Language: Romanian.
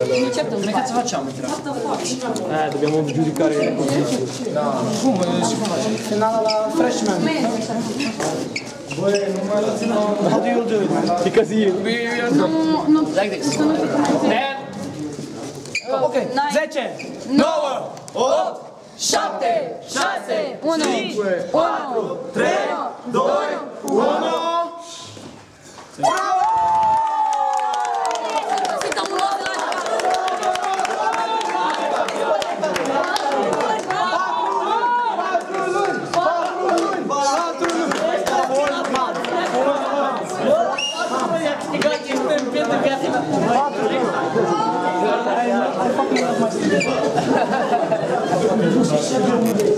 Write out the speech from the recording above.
Noi che facciamo? Dobbiamo giudicare. Da. Come? Si facciamo? Finale la freshman. How do you do it? Because you. Like this. 10. Ok. 10. 9. 8. 7. 6. 1. 5. 4. 3. 2. 1. Bravo! I fucking love my